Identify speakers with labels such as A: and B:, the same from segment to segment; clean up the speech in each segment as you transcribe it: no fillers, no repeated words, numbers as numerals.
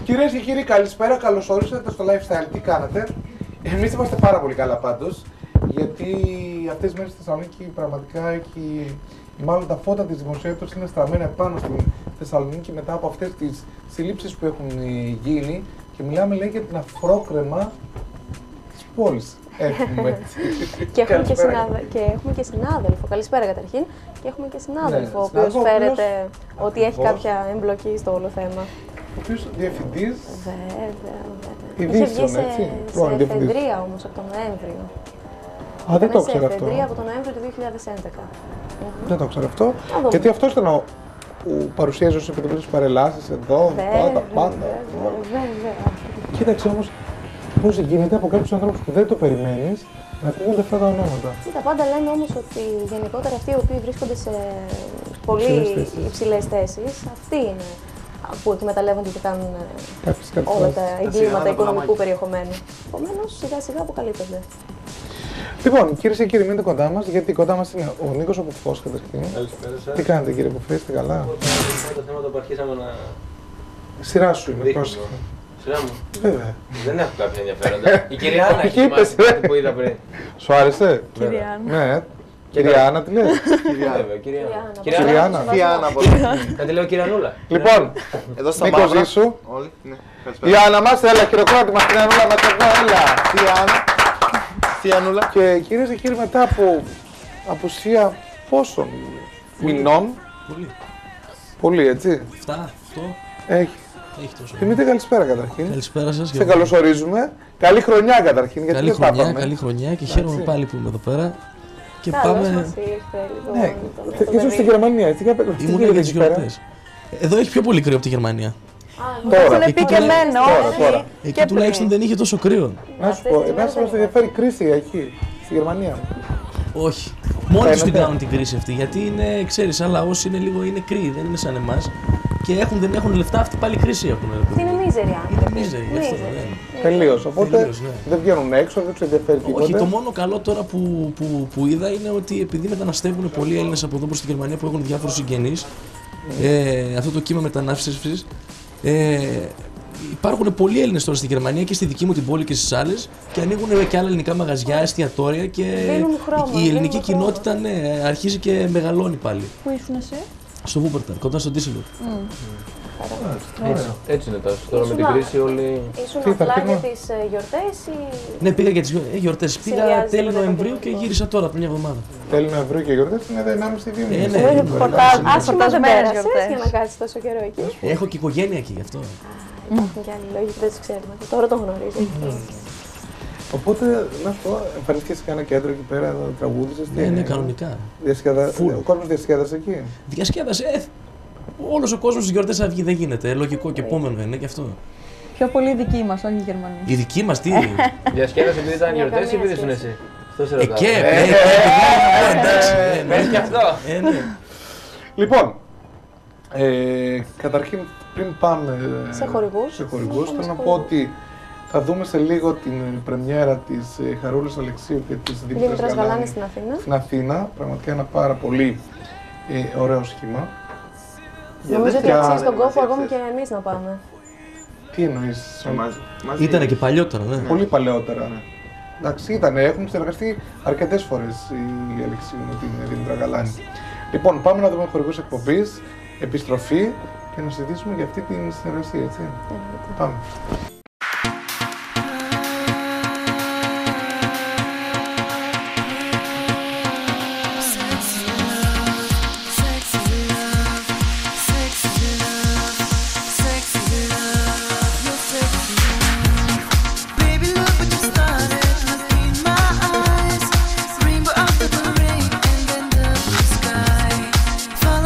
A: Κυρίες και κύριοι, καλησπέρα, καλώς ορίσατε στο Lifestyle. Τι κάνετε? Εμείς είμαστε πάρα πολύ καλά πάντως, γιατί αυτές τις μέρες στη Θεσσαλονίκη πραγματικά έχει, μάλλον τα φώτα της δημοσιότητας είναι στραμμένα πάνω στην Θεσσαλονίκη μετά από αυτές τις συλλήψεις που έχουν γίνει και μιλάμε, λέει, για την αφρόκρεμα της πόλης. Έχουμε.
B: Και έχουμε και συνάδελφο. Καλησπέρα καταρχήν. Και έχουμε και συνάδελφο, ο οποίος φέρεται ότι έχει κάποια εμπλοκή στο όλο θέμα.
A: Ο οποίος διευθυντής.
B: Βέβαια. Είχε βγει σε εφεδρεία όμως από τον Νοέμβριο.
A: Α, δεν το ξέρω αυτό.
B: Σε εφεδρεία από τον Νοέμβριο του 2011.
A: Δεν το ξέρω αυτό. Γιατί αυτό ήταν ο που παρουσίαζε ως επιτροπής παρελάσεις εδώ, τα πάντα.
B: Βέβαια.
A: Κοίταξε όμως πώς γίνεται από κάποιους ανθρώπους που δεν το περιμένεις να ακούγονται αυτά τα ονόματα.
B: Τα πάντα λένε όμως ότι γενικότερα αυτοί οι οποίοι βρίσκονται σε πολύ υψηλές θέσεις, αυτοί είναι που εκμεταλλεύονται και κάνουν όλα τα εγκλήματα οικονομικού περιεχομένου. Επομένως, σιγά σιγά αποκαλύπτονται.
A: Λοιπόν, κυρίες και κύριοι, μείνετε κοντά μας, γιατί κοντά μας είναι ο Νίκος ο Κουφός καταρχήν.
C: Καλησπέρα σας.
A: Τι κάνετε, κύριε Κουφέ, είστε καλά?
C: Το θέμα που αρχίσαμε να.
A: Σειρά σου είναι, πρόσεχε.
C: Σειρά μου.
A: Βέβαια.
C: Δεν έχω κάποια ενδιαφέροντα. Η κυρία Άννα έχει μάθει κάτι που είδα πριν.
A: Σου άρεσε?
B: Κυρία Άννα.
A: Ναι. Κυρία Άννα, τι λες?
C: Κυρία Άννα.
D: Κάτι λέω Κυριανούλα.
A: Λοιπόν,
D: εδώ στα
A: Νίκο ζήσου.
D: Όλοι. Ναι.
A: Η Άννα μας, έλα, χειροκρότημα στην Ανούλα μας εδώ, έλα.
D: Τι Άννα.
A: Και κυρίες και κύριοι, μετά από απουσία πόσων μηνών. Πολύ, έτσι.
E: 7, 8.
A: Έχει.
E: Έχει τόσο.
A: Δημήτρη, καλησπέρα καταρχήν.
E: Καλησπέρα σας.
A: Σε καλωσορίζουμε. Καλή χρονιά καταρχήν. Γιατί
E: καλή χρονιά και χαίρομαι πάλι που είμαι εδώ πέρα. Και πάμε.
A: Ναι, ήσουν στη Γερμανία, έτσι.
E: Ήμουν για τις γιορτές. Εδώ έχει πιο πολύ κρύο από τη Γερμανία.
A: Τώρα.
B: Τώρα.
E: Εκεί τουλάχιστον δεν είχε τόσο κρύο.
A: Να σου πω, εμάς μας ενδιαφέρει κρίση εκεί, στη Γερμανία.
E: Όχι. Μόνοι τους την κάνουν την κρίση αυτή. Γιατί είναι, ξέρεις, σαν λαός είναι λίγο κρύοι, δεν είναι σαν εμάς. Και δεν έχουν λεφτά, αυτοί πάλι κρίση έχουν.
B: Είναι μίζεροι άνθρωποι.
E: Είναι μίζεροι, γι' αυτό.
A: Τελείως. Οπότε δεν βγαίνουν έξω, δεν τους ενδιαφέρει τίποτα.
E: Όχι, το μόνο καλό τώρα που είδα είναι ότι επειδή μεταναστεύουν πολλοί Έλληνες από εδώ προς τη Γερμανία που έχουν διάφορους συγγενείς, αυτό το κύμα μετανάστευσης, υπάρχουν πολλοί Έλληνες τώρα στη Γερμανία και στη δική μου την πόλη και στις άλλες και ανοίγουν και άλλα ελληνικά μαγαζιά, εστιατόρια και η ελληνική κοινότητα αρχίζει και μεγαλώνει πάλι.
B: Πού ήσουν εσύ?
E: Στο Βούπερταλ, κοντά στο Ντίσσελντορφ.
C: Έτσι είναι τώρα με την κρίση όλοι.
B: Ήσουν απλά για τις γιορτές ή.
E: Ναι, πήγα για τις γιορτές. Πήγα τέλη Νοεμβρίου και γύρισα τώρα πριν μια εβδομάδα.
A: Τέλη Νοεμβρίου και γιορτές είναι 1,5-2 μήνες.
B: Άσχημα δεν πέρασες για να κάτσεις τόσο καιρό εκεί.
E: Έχω και οικογένεια εκεί γι' αυτό.
B: Υπάρχουν και άλλοι λόγοι που δεν τους ξέρουμε. Τώρα το γνωρίζω.
A: Οπότε, να σου πω, εμφανίστηκε σε κανένα κέντρο εκεί πέρα, τραγούδισες?
E: Ναι, κανονικά.
A: Ο κόσμος διασκέδασε εκεί?
E: Διασκέδασε. Όλος ο κόσμος στις γιορτές θα βγει, δεν γίνεται. Λογικό και επόμενο είναι και αυτό.
F: Πιο πολύ δική μας, όχι οι Γερμανοί.
E: Η δική μας τι.
C: Διασκέδασε επειδή ήταν γιορτές ή επειδή ήσουν εσύ? Αυτό σε ρωτάω.
E: Εντάξει.
C: Πες και αυτό.
A: Λοιπόν, καταρχήν πριν πάμε
B: σε χορηγούς,
A: θέλω να πω ότι θα δούμε σε λίγο την πρεμιέρα της Χαρούλας Αλεξίου και της Δήμητρας Γαλάνη στην Αθήνα. Πραγματικά ένα πάρα πολύ ωραίο σχήμα.
B: Νομίζω ότι αξίζει τον κόπο ακόμη και εμείς να πάμε.
A: Τι εννοείς?
E: Ήτανε και παλιότερα, ναι.
A: Πολύ παλαιότερα. Εντάξει, έχουμε συνεργαστεί αρκετές φορές η Αλεξίου με την Δήμητρα Γαλάνη. Λοιπόν, πάμε να δούμε χορηγούς εκπομπής, επιστροφή και να συζητήσουμε για αυτή την συνεργασία, έτσι. Πάμε.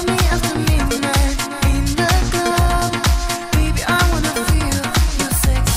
G: Feel your sex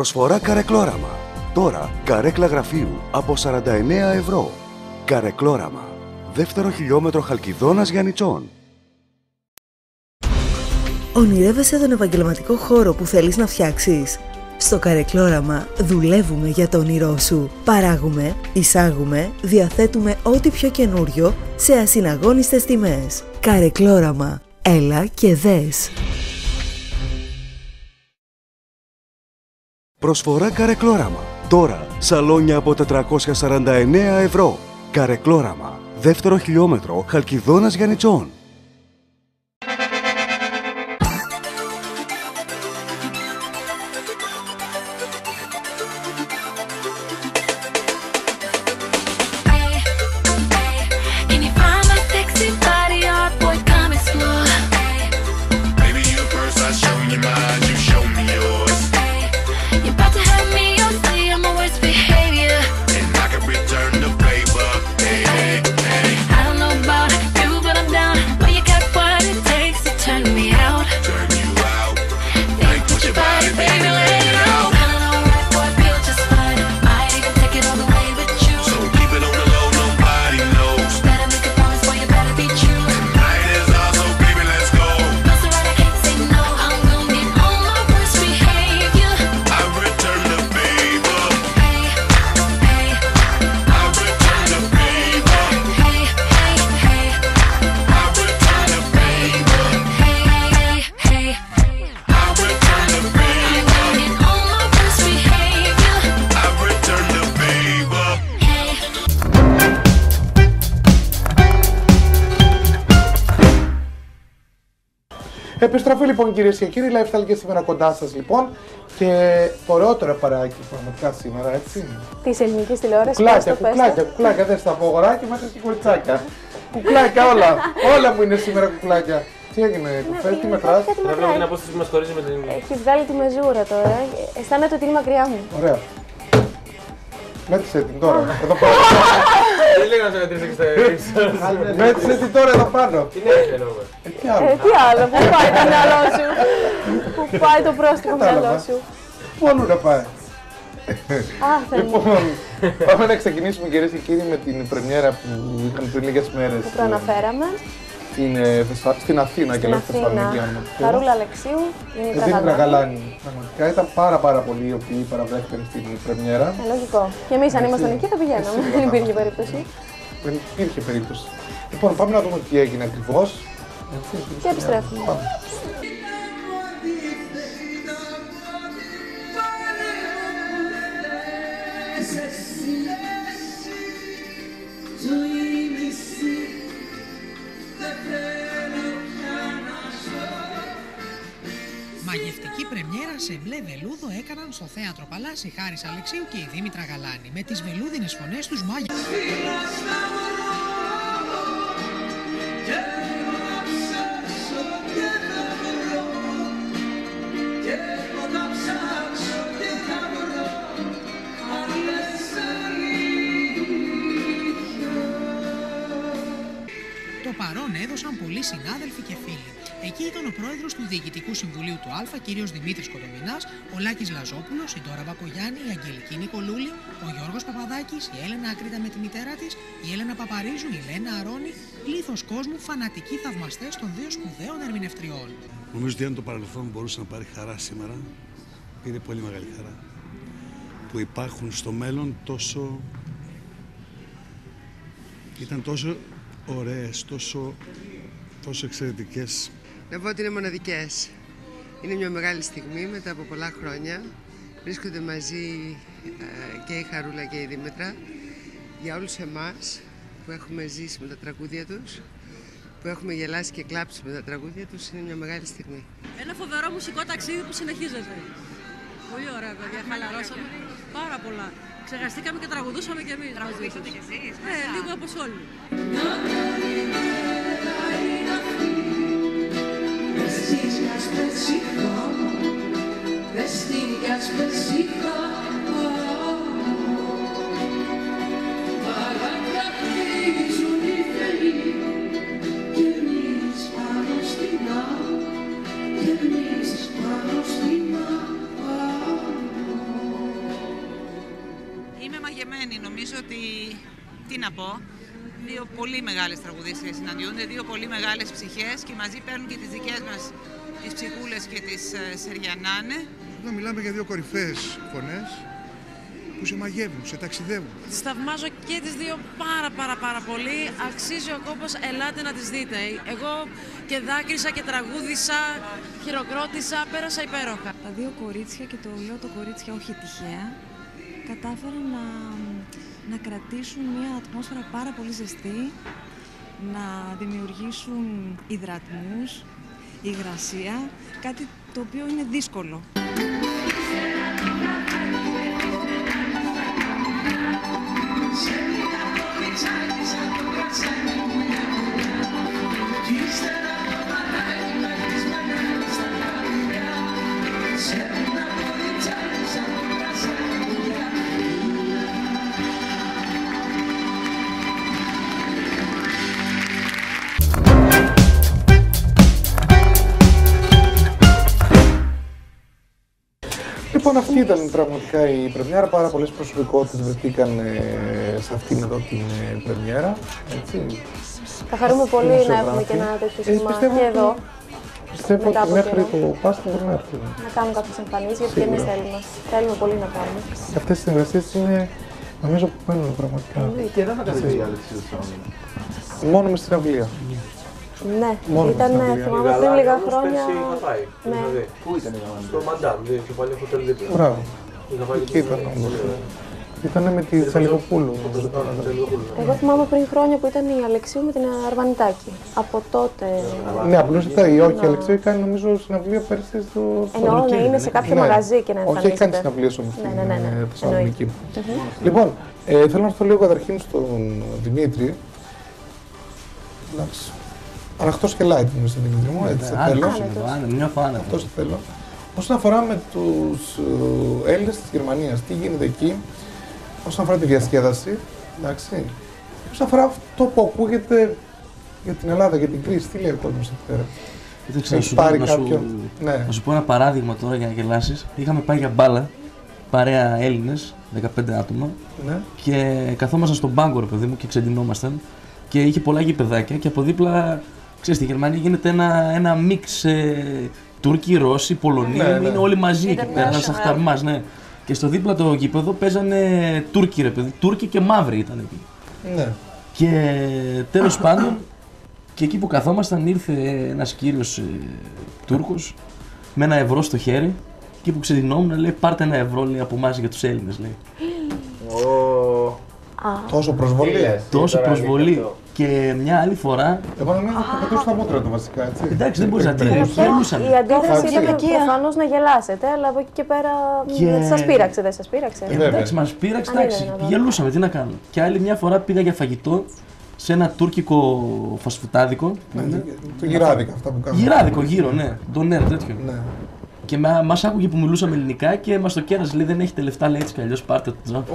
G: Προσφορά Καρεκλόραμα. Τώρα καρέκλα γραφείου από 49 ευρώ. Καρεκλόραμα. Δεύτερο χιλιόμετρο Χαλκιδόνας Γιαννιτσών.
H: Ονειρεύεσαι τον επαγγελματικό χώρο που θέλεις να φτιάξεις? Στο Καρεκλόραμα δουλεύουμε για το όνειρό σου. Παράγουμε, εισάγουμε, διαθέτουμε ό,τι πιο καινούριο σε ασυναγώνιστες τιμές. Καρεκλόραμα. Έλα και δες.
G: Προσφορά Καρεκλόραμα. Τώρα σαλόνια από 449 ευρώ. Καρεκλόραμα. Δεύτερο χιλιόμετρο Χαλκιδόνας Γιαννιτσών.
A: Επιστροφή λοιπόν κυρίες και κύριοι, lifestyle και σήμερα κοντά σας λοιπόν και το ωραιότερο παράκι πραγματικά σήμερα, έτσι.
B: Της ελληνικής τηλεόρασης.
A: Κουκλάκια, δεν στα πω αγοράκι, μέσα και κοριτσάκια. Κουκλάκια όλα μου είναι σήμερα κουκλάκια. Τι έγινε, Κουφέ, τι μετράς?
C: Δεν βλέπω την απόσταση που μας χωρίζει με την...
B: Έχει βγάλει τη μεζούρα τώρα, αισθάνεται ότι είναι μακριά μου.
A: Ωραία. Μέτρησε την τώρα, εδώ πάνω.
C: Δεν λέγαμε να σε μετρήσει και στα ρίξω.
A: Μέτρησε την τώρα εδώ πάνω.
C: Τι είναι λόγω.
B: Τι άλλο, πού πάει το μυαλό σου? Πού πάει το πρόστιμο μυαλό σου?
A: Πού αλλού να πάει? Λοιπόν, πάμε να ξεκινήσουμε κυρίες και κύριοι με την πρεμιέρα που είχαν πριν λίγες μέρες.
B: Που προαναφέραμε.
A: Στην Αθήνα και λέτε Θεσσαλονίκη.
B: Χαρούλα Αλεξίου,
A: Δήμητρα Γαλάνη. Πραγματικά ήταν πάρα πολλοί οι οποίοι παραβρέθηκαν στην πρεμιέρα.
B: Λογικό. Και εμείς αν ήμασταν εκεί θα πηγαίναμε. Δεν υπήρχε περίπτωση.
A: Δεν υπήρχε περίπτωση. Λοιπόν, πάμε να δούμε τι έγινε ακριβώς.
B: Και επιστρέφουμε.
I: Μαγευτική πρεμιέρα σε μπλε βελούδο έκαναν στο Θέατρο Παλάς η Χάρης Αλεξίου και η Δήμητρα Γαλάνη με τις βελούδινες φωνές τους μάγια. Το παρόν έδωσαν πολλοί συνάδελφοι και φίλοι. Εκεί ήταν ο πρόεδρος του Διοικητικού Συμβουλίου του Α, κύριος Δημήτρης Κοντομινάς, ο Λάκης Λαζόπουλος, η Ντόρα Μπακογιάννη, η Αγγελική Νικολούλη, ο Γιώργος Παπαδάκης, η Έλενα Ακρίτα με τη μητέρα της, η Έλενα Παπαρίζου, η Λένα Αρώνη, πλήθος κόσμου, φανατικοί θαυμαστές των δύο σπουδαίων ερμηνευτριών.
J: Νομίζω ότι αν το παρελθόν μπορούσε να πάρει χαρά σήμερα, πήρε πολύ μεγάλη χαρά. Που υπάρχουν στο μέλλον ήταν τόσο ωραίες, τόσο εξαιρετικές.
K: Να πω ότι είναι μοναδικές. Είναι μια μεγάλη στιγμή μετά από πολλά χρόνια. Βρίσκονται μαζί και η Χαρούλα και η Δήμητρα. Για όλους εμάς που έχουμε ζήσει με τα τραγούδια τους, που έχουμε γελάσει και κλάψει με τα τραγούδια τους, είναι μια μεγάλη στιγμή.
L: Ένα φοβερό μουσικό ταξίδι που συνεχίζεται. Πολύ ωραία, παιδιά. Χαλαρώσαμε πάρα πολλά. Ξεχαστήκαμε και τραγουδούσαμε κι εμείς.
M: Τραγουδήσατε κι εσείς?
L: Λίγο όπως όλοι.
M: μεγάλες τραγουδίστριες συναντιούνται, δύο πολύ μεγάλες ψυχές και μαζί παίρνουν και τις δικές μας τις ψυχούλες και τις σεριανάνε.
J: Εδώ μιλάμε για δύο κορυφαίες φωνές που σε μαγεύουν, σε ταξιδεύουν.
L: Τις θαυμάζω και τις δύο πάρα πολύ. Αξίζει ο κόπος, ελάτε να τις δείτε. Εγώ και δάκρυσα και τραγούδισα, χειροκρότησα, πέρασα υπέροχα.
N: Τα δύο κορίτσια, και το λέω το κορίτσια όχι τυχαία, κατάφεραν να κρατήσουν μια ατμόσφαιρα πάρα πολύ ζεστή, να δημιουργήσουν υδρατμούς, υγρασία, κάτι το οποίο είναι δύσκολο.
A: Λοιπόν, αυτή ήταν πραγματικά η πρεμιέρα. Πάρα πολλές προσωπικότητες βρεθήκαν σε αυτήν εδώ την πρεμιέρα. Έτσι.
B: Θα χαρούμε πολύ να έχουμε και ένα τέτοιο σήμα και εδώ.
A: Πιστεύω ότι μέχρι το Πάσχα μπορεί να έρθει.
B: Να κάνουν κάποιες εμφανίσεις, γιατί και εμείς θέλουμε πολύ να κάνουμε.
A: Και αυτές οι συνεργασίες είναι, νομίζω, που μένουν πραγματικά.
D: Και δεν θα κάνετε η Αλεξίου
A: μόνο με στην Αγγλία.
B: Ναι, ήταν, θυμάμαι πριν λίγα χρόνια.
D: Ναι. Πού ήταν η Γαλάνη? Στο Μαντάμ, το παλιό χωτέλ δίπλα.
A: Μπράβο. Εκεί ήταν όμως. Ήταν με τη Τσαλιγοπούλου.
B: Εγώ θυμάμαι πριν χρόνια που ήταν η Αλεξίου με την Αρβανιτάκη. Από τότε.
A: Ναι, απλώς η όχι, η Αλεξίου κάνει νομίζω συναυλία πέρσι στο.
B: Εννοώ να είναι σε κάποιο μαγαζί και να εμφανίζεται.
A: Όχι, έχει κάνει συναυλίες όμως στην Θεσσαλονίκη. Λοιπόν, θέλω να έρθω λίγο καταρχήν στον Δημήτρη. Εντάξει. Αναχτός και light μου στον Δημήτρη μου, έτσι θα θέλω. Αυτό θα θέλω. Όσον αφορά με τους Έλληνες της Γερμανίας, τι γίνεται εκεί, όσον αφορά τη διασκέδαση, εντάξει. Όσον αφορά αυτό που ακούγεται για την Ελλάδα, για την κρίση, τι λέει ο κόσμος εκεί πέρα?
E: Να σου πω ένα παράδειγμα τώρα για να γελάσεις. Είχαμε πάει για μπάλα, παρέα Έλληνες, 15 άτομα,
A: ναι.
E: Και καθόμασταν στον πάγκο, ρε παιδί μου, και ξεντινόμασταν. Και είχε πολλά γηπεδάκια και από δίπλα, ξέρεις, στη Γερμανία γίνεται ένα μίξ Τούρκοι, Ρώσοι, Πολωνοί, είναι όλοι μαζί εκεί πέρα, ένας αχταρμάς, ναι. Και στο δίπλα το γήπεδο παίζανε Τούρκοι, ρε παιδί, Τούρκοι και μαύροι ήταν εκεί.
A: Ναι.
E: Και τέλος πάντων, και εκεί που καθόμασταν ήρθε ένας κύριος Τούρκος με ένα ευρώ στο χέρι, και που ξεδινόμουν, λέει, πάρτε ένα ευρώ, λέει, από εμάς για τους Έλληνες, λέει.
A: Τόσο προσβολή.
E: Τόσο προσβολή. Και μια άλλη φορά.
A: Εγώ νομίζω ότι θα πετούσω τα μούτρα του βασικά, έτσι.
E: Εντάξει, δεν μπορείς να τη
B: Η αντίθεση ήταν προφανώς να γελάσετε, αλλά από εκεί και πέρα σας πείραξε, δεν σας πείραξε?
E: Εντάξει, μας πείραξε, εντάξει, γελούσαμε, τι να κάνουμε. Και άλλη μια φορά πήγα για φαγητό σε ένα τουρκικό φασφουτάδικο.
A: Το γυράδικα αυτά που κάνουμε.
E: Γυράδικο, γύρω, ναι. Ντονέρ, τέτοιο. Και μας άκουγε που μιλούσαμε ελληνικά και μας το κέρασε, λέει, δεν έχετε λεφτά, λέει, έτσι κι αλλιώς πάρτε το τζάμπ.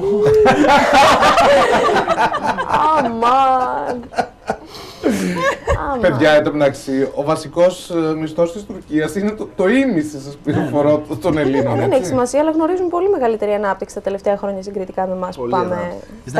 B: Αμάν!
A: Παιδιά, εν τω μεταξύ, ο βασικός μισθός της Τουρκίας είναι το ίμιση, σας πληροφορώ, των Ελλήνων.
B: Δεν έχει σημασία, αλλά γνωρίζουν πολύ μεγαλύτερη ανάπτυξη τα τελευταία χρόνια συγκριτικά με εμάς που πάμε.